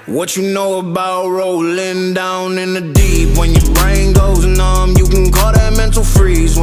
What you know about rolling down in the deep? When your brain goes numb, you can call that mental freeze.